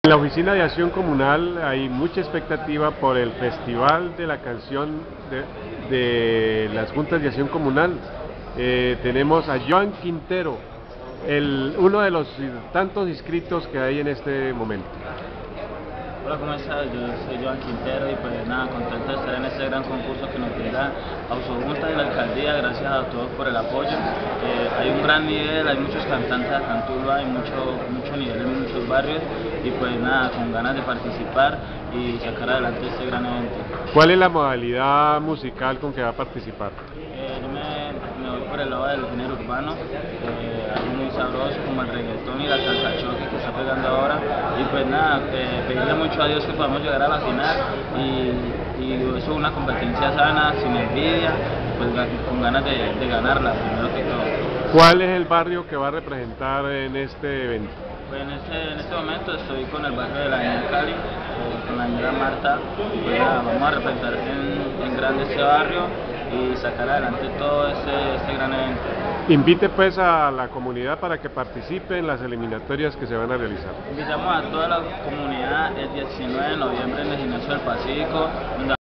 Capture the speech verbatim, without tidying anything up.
En la Oficina de Acción Comunal hay mucha expectativa por el Festival de la Canción de, de las Juntas de Acción Comunal. Eh, tenemos a Joan Quintero, el, uno de los tantos inscritos que hay en este momento. Hola, ¿cómo estás? Yo soy Joan Quintero y pues nada, contento de estar en este gran concurso que nos brinda Ausojunta y la Alcaldía. Gracias a todos por el apoyo. Eh, hay un gran nivel, hay muchos cantantes acá en Tuluá, hay mucho, mucho nivel en muchos barrios y pues nada, con ganas de participar y sacar adelante este gran evento. ¿Cuál es la modalidad musical con que va a participar? Eh, yo me, me voy por el lado del género urbano, eh, algo muy sabroso como el reggaetón y la salsa choque que está pegando ahora, y pues nada, eh, pedirle mucho a Dios que podamos llegar a la final y, y eso es una competencia sana, sin envidia, pues con ganas de, de ganarla primero que todo. ¿Cuál es el barrio que va a representar en este evento? Pues en este, en este momento estoy con el barrio de la Avenida Cali, eh, con la señora Marta, y pues nada, vamos a representar en, en grande este barrio y sacar adelante todo este, este gran evento. Invite pues a la comunidad para que participe en las eliminatorias que se van a realizar. Invitamos a toda la comunidad el diecinueve de noviembre en el Gimnasio del Pacífico, donde